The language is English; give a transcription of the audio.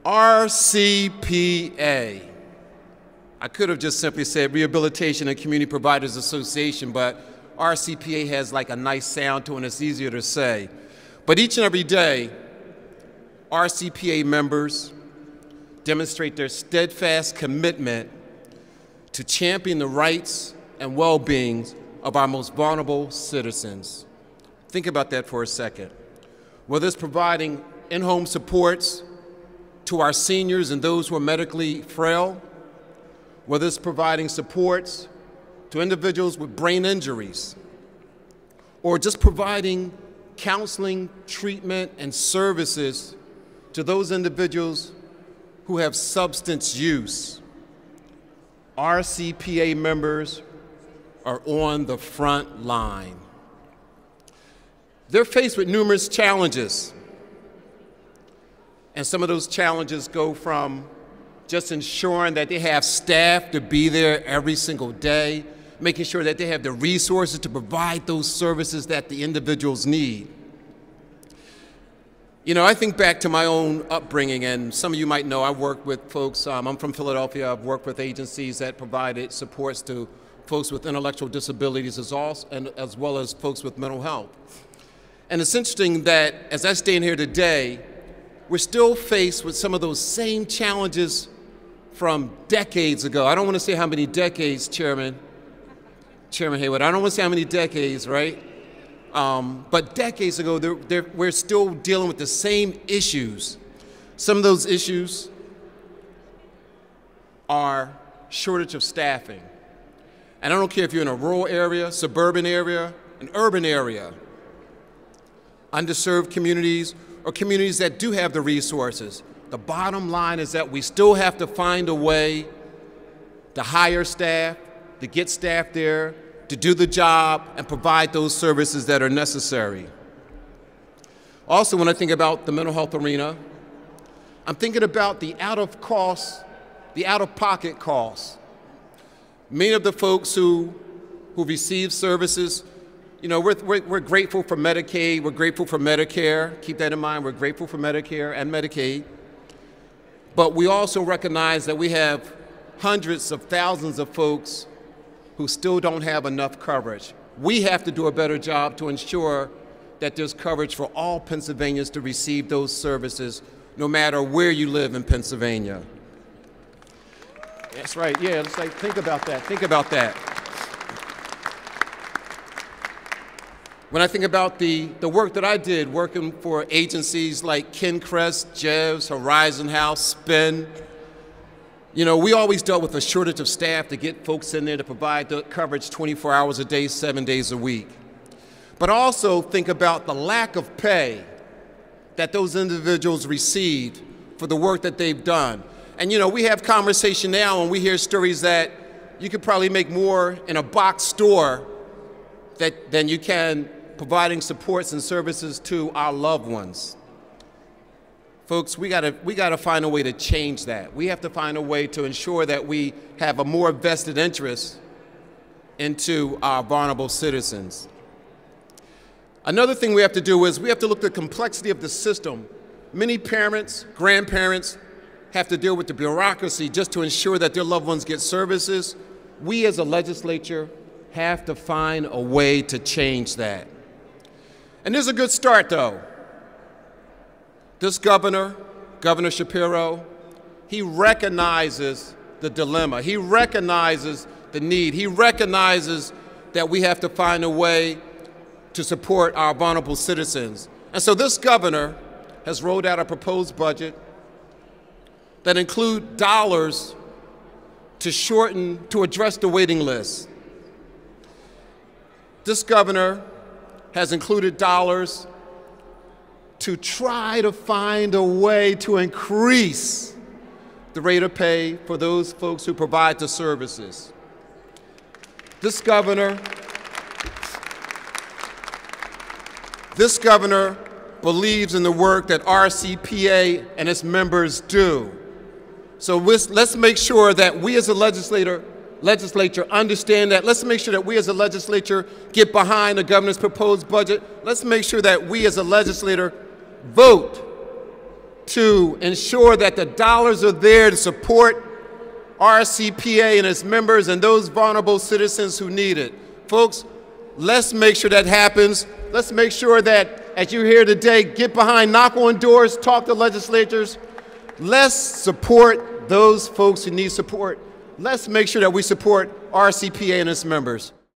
RCPA. I could have just simply said Rehabilitation and Community Providers Association, but RCPA has like a nice sound to it and it's easier to say. But each and every day, RCPA members demonstrate their steadfast commitment to champion the rights and well-being of our most vulnerable citizens. Think about that for a second. Whether it's providing in-home supports to our seniors and those who are medically frail, whether it's providing supports to individuals with brain injuries, or just providing counseling, treatment, and services to those individuals who have substance use. RCPA members are on the front line. They're faced with numerous challenges. And some of those challenges go from just ensuring that they have staff to be there every single day, making sure that they have the resources to provide those services that the individuals need. You know, I think back to my own upbringing, and some of you might know I work with folks, I'm from Philadelphia, I've worked with agencies that provided supports to folks with intellectual disabilities as well as folks with mental health. And it's interesting that as I stand here today, we're still faced with some of those same challenges from decades ago. I don't want to say how many decades, Chairman Haywood, I don't want to say how many decades, right? But decades ago, we're still dealing with the same issues. Some of those issues are shortage of staffing. And I don't care if you're in a rural area, suburban area, an urban area, underserved communities, or communities that do have the resources. The bottom line is that we still have to find a way to hire staff, to get staff there, to do the job and provide those services that are necessary. Also, when I think about the mental health arena, I'm thinking about the out-of-pocket costs. Many of the folks who receive services, you know, we're grateful for Medicaid, we're grateful for Medicare. Keep that in mind, we're grateful for Medicare and Medicaid. But we also recognize that we have hundreds of thousands of folks who still don't have enough coverage. We have to do a better job to ensure that there's coverage for all Pennsylvanians to receive those services, no matter where you live in Pennsylvania. That's right, yeah, it's like, think about that, think about that. When I think about the work that I did working for agencies like Kincrest, Jevs, Horizon House, Spin, you know, we always dealt with a shortage of staff to get folks in there to provide the coverage 24 hours a day, 7 days a week. But also think about the lack of pay that those individuals received for the work that they've done. And you know, we have conversation now and we hear stories that you could probably make more in a box store than you can providing supports and services to our loved ones. Folks, we gotta find a way to change that. We have to find a way to ensure that we have a more vested interest into our vulnerable citizens. Another thing we have to do is we have to look at the complexity of the system. Many parents, grandparents have to deal with the bureaucracy just to ensure that their loved ones get services. We as a legislature have to find a way to change that. And there's a good start though. This governor, Governor Shapiro, he recognizes the dilemma. He recognizes the need. He recognizes that we have to find a way to support our vulnerable citizens. And so this governor has rolled out a proposed budget that include dollars to address the waiting list. This governor has included dollars to try to find a way to increase the rate of pay for those folks who provide the services. This governor believes in the work that RCPA and its members do. So let's make sure that we as a legislature understand that. Let's make sure that we as a legislature get behind the governor's proposed budget. Let's make sure that we as a legislator vote to ensure that the dollars are there to support RCPA and its members and those vulnerable citizens who need it. Folks, let's make sure that happens. Let's make sure that, as you're here today, get behind, knock on doors, talk to legislators. Let's support those folks who need support. Let's make sure that we support RCPA and its members.